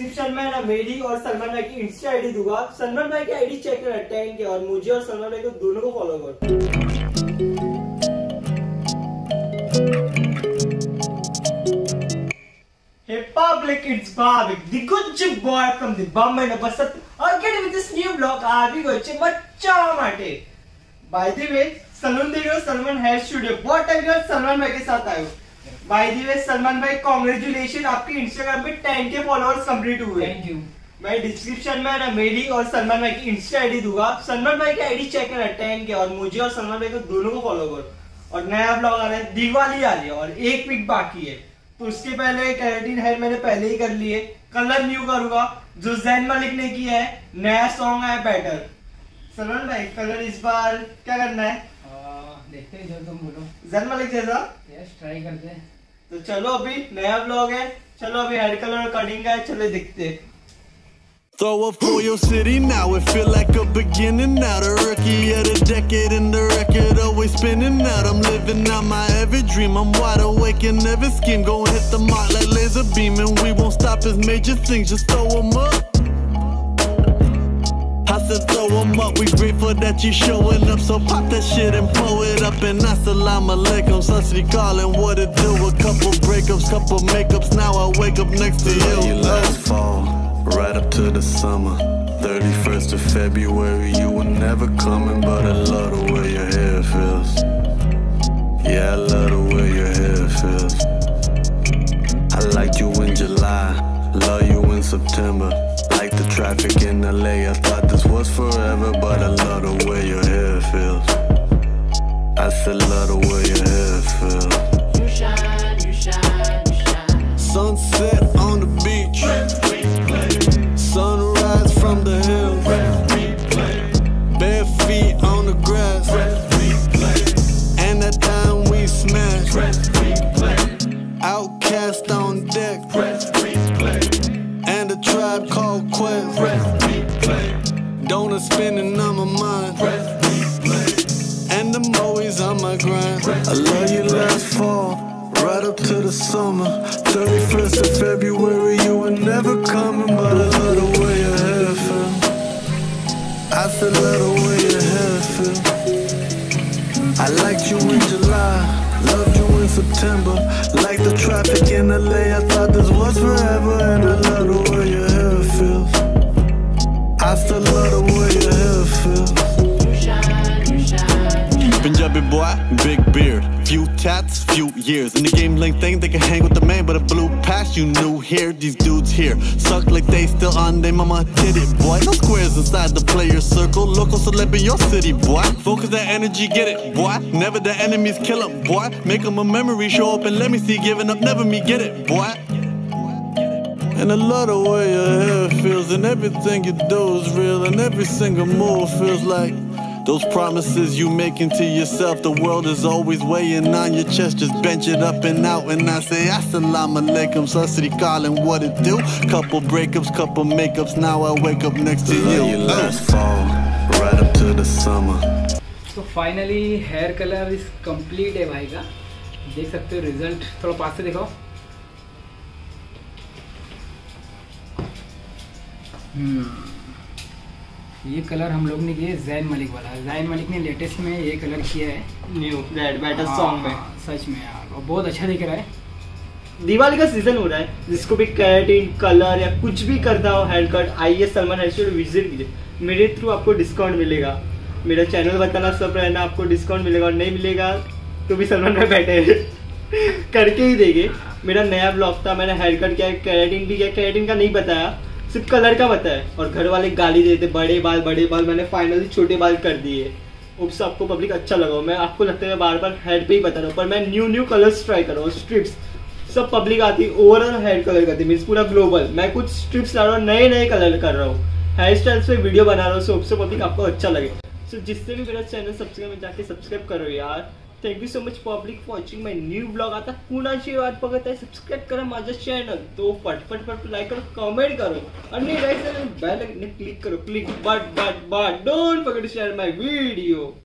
Description में ना मेरी और सलमान भाई की इंस्टा आईडी दूंगा। सलमान भाई की आईडी चेक करना 10 के, और मुझे और सलमान भाई को दोनों को फॉलो करो। Hey public, it's Bhavik, the good boy from the Bombay number 7. Again with this new vlog, આવી ગયો છે મચ્ચા માટે. By the way, सलून देख रहे हो, सलमान हेयर स्टूडियो, बहुत टाइम बाद सलमान भाई के साथ आए हो. By the way, सलमान भाई कांग्रेचुलेशन, आपके इंस्टाग्राम पे 10K फॉलोअर्स कंप्लीट हुए. Thank you. मैं डिस्क्रिप्शन में ना मेरी और सलमान भाई की इंस्टा आईडी दूंगा. सलमान भाई की आईडी चेक करना 10K, और मुझे और सलमान भाई को दोनों को फॉलो करो. और नया व्लॉग आ रहा है, दिवाली आ रही है और एक वीक बाकी है, तो उसके पहले केराटिन हेयर मैंने पहले ही कर लिए. कलर न्यू करूंगा जो जैन मलिक ने किया है. नया सॉन्ग आया बेटर. सलमान भाई कलर इस बार क्या करना है? देखते हैं, जो तुम बोलो. जैन मलिक जैसा यस, ट्राई करते हैं. तो चलो, अभी नया व्लॉग है, चलो अभी हेयर कलर कटिंग है, चलो देखते हैं. Throw up for your city now, it feel like a beginning now. The rookie of the decade and the record always spinning out. I'm living out my every dream, I'm wide awake in every scheme. Gon' hit the mark like laser beam, and we won't stop as major things, just throw them up. I said throw them up, we grateful that you showing up. So pop that shit and blow it up, and assalamu alaikum. Sassy calling, what it do? A couple breakups, couple makeups, now I wake up next to you. You last fall, right up to the summer, 31st of February, you were never coming, but I love the way your hair feels. Yeah, I love the way your hair feels. I liked you in July, love you in September. Like the traffic in LA, I thought this was forever, but I love the way your hair feels. I said love the way your hair feels. You shine, you shine, you shine. Sunset on the beach, sunrise from the hills, bare feet on the grass, and that time we smashed, Outcast on deck, and a tribe called Quest, donuts spinning on my mind, and the Moe's on my grind. I love you last fall, right up to the summer, 31st of February, you were never coming, but I love the way your hair feel. I said love the way your hair feel. I liked you in July, loved you in September. Like the traffic in LA, I thought this was forever, and I love the way your hair feels. I still love the way your hair feels. You shine, you shine. Punjabi boy, big beard, few tats, few years. In the game length thing, they can hang with the man, but a blue pass, you new here. These dudes here suck like they still on they mama titty, boy. No squares inside the player circle. Local celeb in your city, boy. Focus that energy, get it, boy. Never the enemies kill 'em, boy. Make 'em a memory, show up and let me see. Giving up, never me, get it, boy. And I love the way your hair feels, and everything you do is real, and every single move feels like those promises you making to yourself. The world is always weighing on your chest. Just bench it up and out, and I say assalamu alaikum. Sassy calling, what it do? Couple breakups, couple makeups, now I wake up next to you. You last fall, right up to the summer. तो finally hair colour इस complete है भाई का. देख सकते हो result, थोड़ा पास से देखो. ये कलर हम लोग ने किया जैन मलिक वाला. जैन मलिक ने लेटेस्ट में ये कलर किया है, न्यू रेड बेटर सॉन्ग में. सच में यार, और बहुत अच्छा दिख रहा है. दिवाली का सीजन हो रहा है, जिसको भी केराटिन कलर या कुछ भी करता हो हेयर कट, आइए सलमान हेयर स्टूडियो विजिट कीजिए. मेरे थ्रू आपको डिस्काउंट मिलेगा. मेरा चैनल बताना सब रहना, आपको डिस्काउंट मिलेगा, और नहीं मिलेगा तो भी सलमान भाई बैठे करके ही देंगे. मेरा नया ब्लॉग था, मैंने हेयर कट किया, केराटिन भी किया. केराटिन का नहीं बताया, सिर्फ कलर का बताया, और घर वाले गाली देते बड़े बाल. मैंने फाइनली छोटे बाल कर दिए. उप्स, आपको पब्लिक अच्छा लगा. मैं आपको लगता है बार बार हेड पे ही बता रहा हूँ, पर मैं न्यू कलर्स ट्राई कर रहा हूँ. स्ट्रिप्स सब पब्लिक आती, ओवरऑल हेयर कलर करती, मीन्स पूरा ग्लोबल. मैं कुछ स्ट्रिप्स ला रहा हूँ, नए कलर कर रहा हूँ, हेयर स्टाइल्स पे वीडियो बना रहा हूँ. सो पब्लिक आपको अच्छा लगे. सो जिससे भी मेरा चैनल सब्सक्राइब में जाके सब्सक्राइब करो यार. Thank you so much public for watching my new blog. आता कुणाची वाट बघत आहे, सबस्क्राईब करा माझं चॅनल. तो फटफट लाईक करो, कमेंट करो, आणि बेल आयकॉन क्लिक करो. Click but don't forget to share my video.